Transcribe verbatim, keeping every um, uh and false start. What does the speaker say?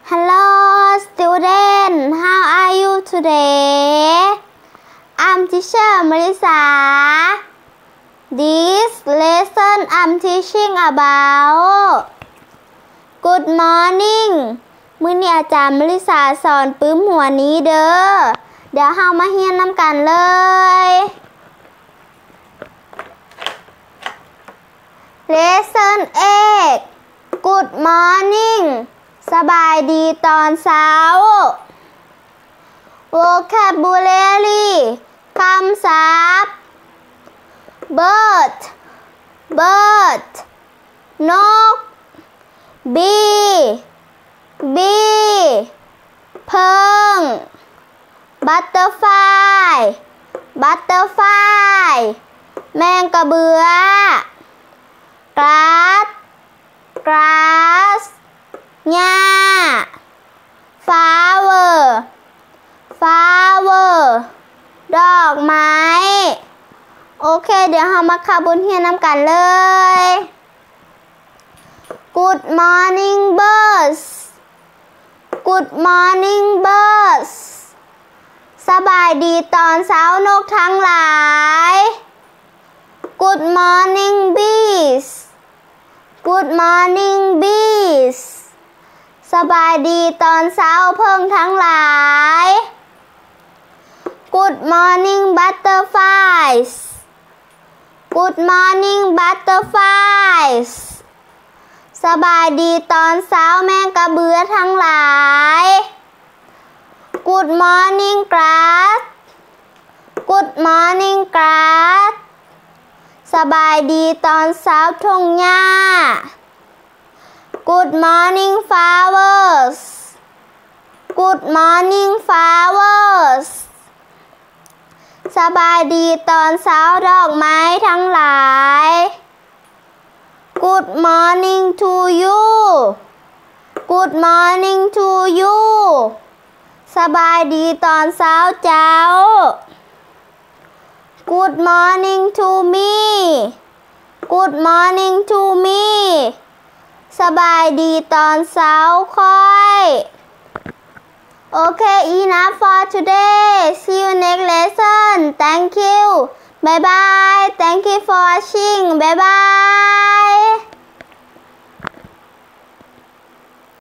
Hello student, how are you today? I'm teacher Melissa. This lesson I'm teaching about Good morning มื้อนี้อาจารย์มลิสาสอนปึ้มหัวนี้เด้อเดี๋ยวเฮามาเรียนนำกันเลย Lesson eight Good morning สบายดีตอนเช้า Vocabulary คำศัพท์ bird bird นก bee bee เพิ่ง butterfly butterfly แมงกระเบือ grass grass หญ้า flower flower ดอกไม้โอเคเดี๋ยวเรามาเข้าบนเรียนนำกันเลย Good morning birds Good morning birds สบายดีตอนเช้านกทั้งหลาย Good morning bees Good morning bees สบายดีตอนเช้าเพิ่งทั้งหลาย Good morning butterflies Good morning butterflies สบายดีตอนเช้าแมงกระเบือทั้งหลาย Good morning grass Good morning grass สบายดีตอนเช้าทุ่งหญ้า Good morning flowers Good morning flowers สบายดีตอนเช้าดอกไม้ทั้งหลาย Good morning to you Good morning to you สบายดีตอนเช้าเจ้า Good morning to me Good morning to me สบายดีตอนเช้าค่อยOkay, enough for today. See you next lesson. Thank you. Bye bye. Thank you for watching. Bye bye.